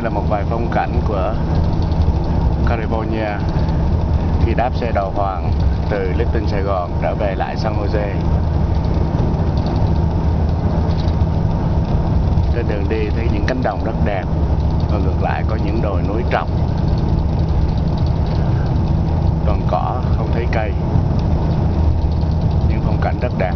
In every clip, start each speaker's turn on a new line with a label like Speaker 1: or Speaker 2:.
Speaker 1: Đây là một vài phong cảnh của California khi đáp xe đò Hoàng từ Little Sài Gòn trở về lại San Jose. Trên đường đi thấy những cánh đồng rất đẹp và ngược lại có những đồi núi trọc, toàn cỏ không thấy cây, nhưng phong cảnh rất đẹp.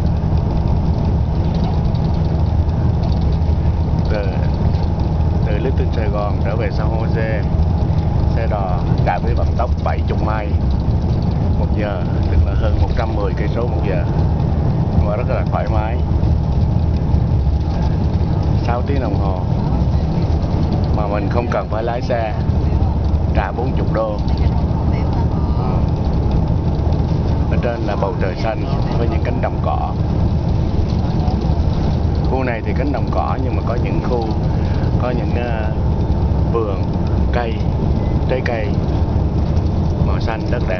Speaker 1: Từ Little Sài Gòn trở về San Jose, xe đò chạy với vận tốc 70 mai một giờ, tức là hơn 110 cây số một giờ, mà rất là thoải mái. 6 tiếng đồng hồ mà mình không cần phải lái xe, trả 40 đô. Ở trên là bầu trời xanh với những cánh đồng cỏ. Khu này thì cánh đồng cỏ, nhưng mà có những khu có những vườn cây, trái cây màu xanh rất đẹp.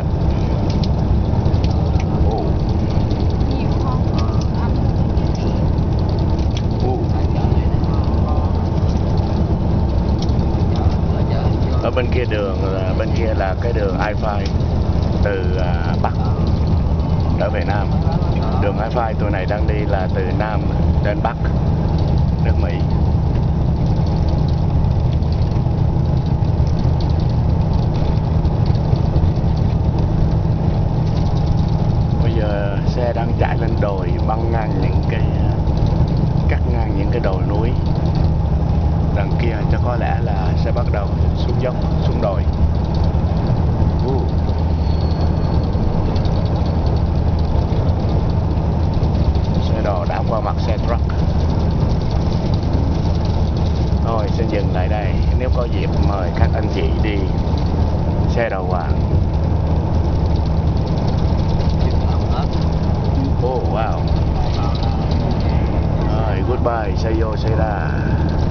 Speaker 1: Ở bên kia đường, bên kia là cái đường I-5 từ Bắc trở về Nam. Đường I-5 tụi này đang đi là từ Nam đến Bắc nước Mỹ. Bây giờ xe đang chạy lên đồi, băng ngang những cái, cắt ngang những cái đồi núi. Đằng kia cho có lẽ là sẽ bắt đầu xuống dốc, xuống đồi. Xe đò đã qua mặt xe truck. Thôi xin dừng lại đây. Nếu có dịp mời các anh chị đi xe đò Hoàng. Oh wow. Rồi, goodbye, say yo, say ra.